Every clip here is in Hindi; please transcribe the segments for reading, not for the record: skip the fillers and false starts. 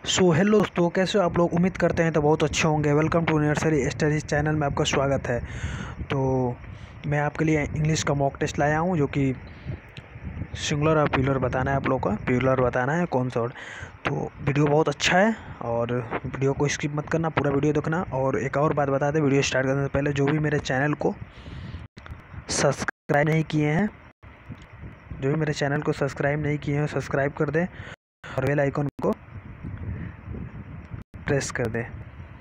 सो हेलो दोस्तों, कैसे हो आप लोग। उम्मीद करते हैं तो बहुत अच्छे होंगे। Welcome to nursery studies channel में आपका स्वागत है। तो मैं आपके लिए इंग्लिश का मॉक टेस्ट लाया हूं, जो कि सिंगुलर और प्लूरल बताना है आप लोग का। प्लूरल बताना है कौन सा। तो वीडियो बहुत अच्छा है और वीडियो को स्किप मत करना, पूरा वीडियो देखना। और एक और बात बता दें, वीडियो स्टार्ट करने से पहले जो भी मेरे चैनल को सब्सक्राइब नहीं किए हैं, सब्सक्राइब कर दें और बेल आइकन को प्रेस कर दे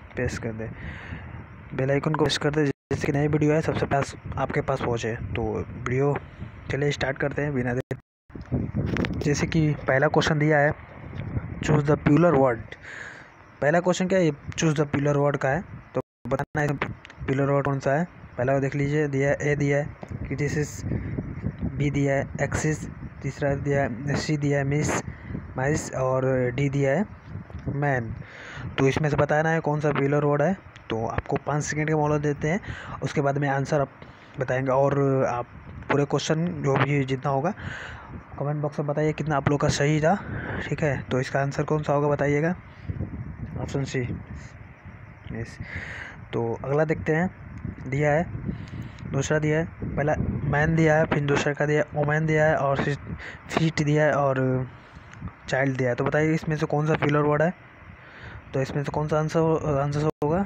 बेल आइकन को प्रेस कर दे, जिससे कि नई वीडियो है सबसे पास आपके पास पहुंचे। तो वीडियो चलिए स्टार्ट करते हैं बिना देर। जैसे कि पहला क्वेश्चन दिया है, चूज द प्लूरल वर्ड। पहला क्वेश्चन क्या है, चूज द प्लूरल वर्ड का है। तो बताना है प्लूरल वर्ड कौन सा है। पहला देख लीजिए, दिया है ए, दिया है क्रिटिसिस, बी दिया है एक्सिस, तीसरा दिया है सी, दिया है मिस माइस, और डी दिया है मैन। तो इसमें से बताना है कौन सा प्लूरल वर्ड है। तो आपको 5 सेकंड का मोहलत देते हैं, उसके बाद में आंसर आप बताएंगे। और आप पूरे क्वेश्चन जो भी जितना होगा कमेंट बॉक्स में बताइए कितना आप लोग का सही था। ठीक है, तो इसका आंसर कौन सा होगा बताइएगा। Option C, yes. तो अगला देखते हैं, दिया है दूसरा, दिया है पहला मैन दिया है, फिर दूसरा का दिया है वोमैन दिया है, और फिर फीट दिया है और चाइल्ड दिया है। तो बताइए इसमें से कौन सा प्लूरल वर्ड है। तो इसमें से कौन सा आंसर होगा,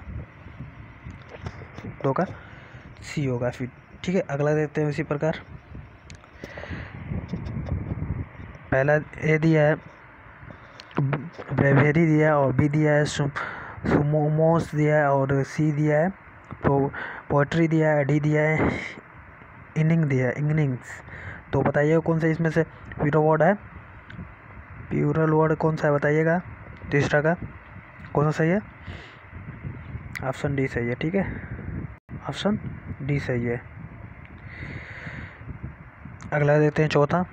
दो का सी होगा फिर। ठीक है, अगला देखते हैं इसी प्रकार। पहला ए दिया है ब्रेवेरी दिया है, और बी दिया है सुमोमोस दिया है, और सी दिया है पोएट्री दिया है, डी दिया है इनिंग्स। तो बताइए कौन सा इसमें से प्लूरल वर्ड कौन सा है बताइएगा। तीसरा का कौन सा सही है। ऑप्शन डी सही है। ठीक है, ऑप्शन डी सही है। अगला देखते हैं चौथा।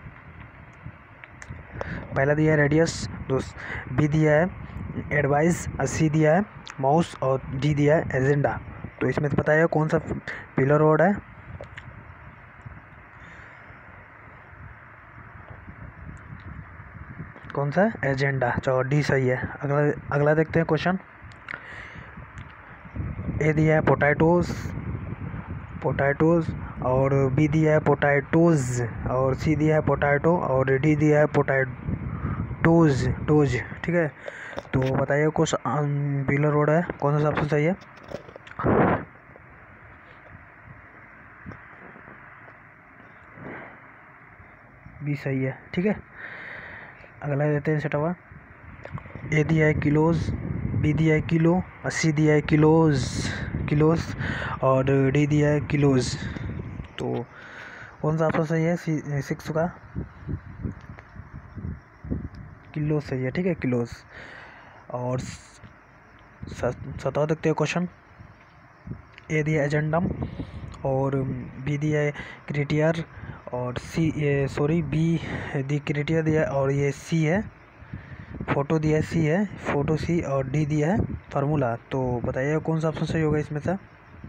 पहला दिया है रेडियस, बी दिया है एडवाइस, सी दिया है माउस, और डी दिया है एजेंडा। तो इसमें से बताइए कौन सा प्लूरल वर्ड है। कौन सा एजेंडा। चलो डी सही है। अगला देखते हैं क्वेश्चन। ए दिया है पोटैटोज, और बी दिया है पोटैटोज, और सी दिया है पोटैटो, और डी दिया है टोज। ठीक है, तो बताइए कुछ प्लूरल वर्ड है कौन सा ऑप्शन सही है। बी सही है। ठीक है, अगला देते हैं सेटवा। ए दिया है किलोज, बी दिया है किलो, सी दिया है किलोज, और डी दिया है किलोज। तो कौन सा ऑप्शन सही है। सिक्स का किलो सही है। ठीक है, किलोज। और सताओ देखते हैं क्वेश्चन। ए दिया है एजेंडम, और बी दिया है क्रिटियर, और बी दी क्रिटियर दिया है, और ये सी है फोटो दिया है, फोटो सी, और डी दिया है फार्मूला। तो बताइए कौन सा ऑप्शन सही होगा इसमें से।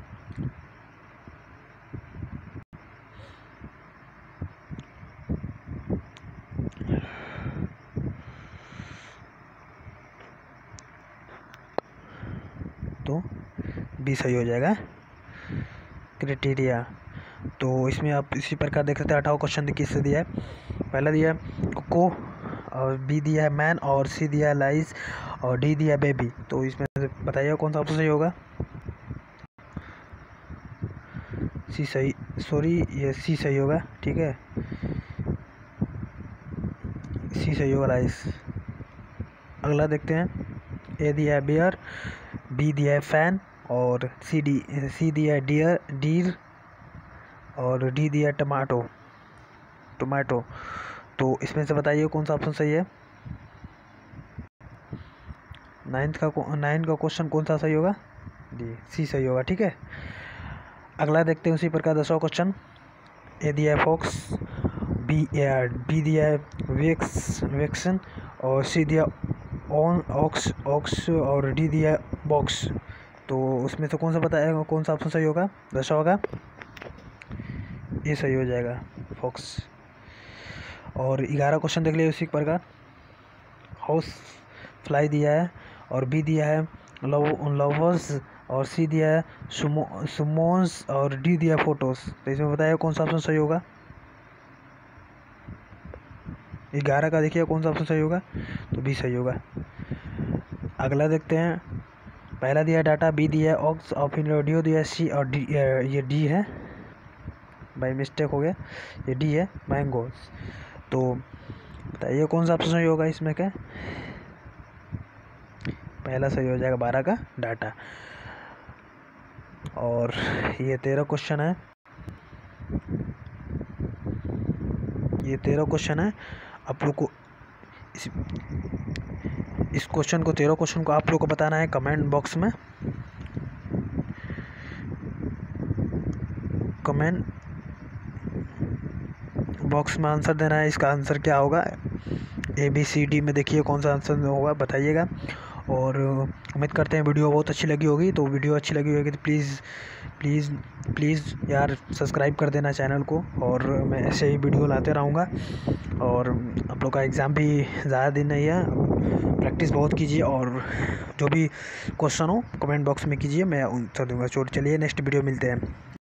तो बी सही हो जाएगा, क्राइटेरिया। तो इसमें आप इसी प्रकार देख सकते हैं। 18 क्वेश्चन किससे दिया है। पहला दिया है कोको, और बी दिया है मैन, और सी दिया है लाइस, और डी दिया है बेबी। तो इसमें से बताइए कौन सा ऑप्शन सही होगा। सी सही, ये सी सही होगा। ठीक है, सी सही होगा, लाइस। अगला देखते हैं। ए दिया है बियर, बी दिया है फैन, और सी दिया है डीर, और डी दिया है टोमेटो। तो इसमें से बताइए कौन सा ऑप्शन सही है। 9 का क्वेश्चन कौन सा सही होगा। डी, सी सही होगा। ठीक है, अगला देखते हैं उसी प्रकार 10वां क्वेश्चन। ए दिया है फॉक्स, बी दिया है वेक्सन, और सी दिया ऑक्स, और डी दिया है बॉक्स। तो उसमें से कौन सा बताएगा, कौन सा ऑप्शन सही होगा। 10वां होगा, ये सही हो जाएगा, फॉक्स। और 11 क्वेश्चन देख लिए उसी प्रकार। हाउस फ्लाई दिया है, और बी दिया है लवर्स, और सी दिया है सुमोन्स, और डी दिया है फोटोज। तो इसमें बताइए कौन सा ऑप्शन सही होगा। 11 का देखिए कौन सा ऑप्शन सही होगा, तो बी सही होगा। अगला देखते हैं। पहला दिया है डाटा, बी दिया है ऑक्स, और फिर ऑडियो दिया है सी, और डी ये डी है, बाई मिस्टेक हो गया, ये डी है मैंगोस। तो बताइए कौन सा ऑप्शन सही होगा इसमें क्या। पहला सही हो जाएगा 12 का डाटा। और ये 13 क्वेश्चन है, ये 13 क्वेश्चन है। आप लोग को इस क्वेश्चन को 13 क्वेश्चन को आप लोग को बताना है कमेंट बॉक्स में। कमेंट बॉक्स में आंसर देना है। इसका आंसर क्या होगा, ABCD में देखिए कौन सा आंसर होगा, बताइएगा। और उम्मीद करते हैं वीडियो बहुत अच्छी लगी होगी। तो वीडियो अच्छी लगी होगी तो प्लीज़ प्लीज़ प्लीज़ यार सब्सक्राइब कर देना चैनल को। और मैं ऐसे ही वीडियो लाते रहूँगा। और आप लोग का एग्ज़ाम भी ज़्यादा दिन नहीं है, प्रैक्टिस बहुत कीजिए। और जो भी क्वेश्चन हो कमेंट बॉक्स में कीजिए, मैं आंसर दूँगा। चलिए नेक्स्ट वीडियो मिलते हैं।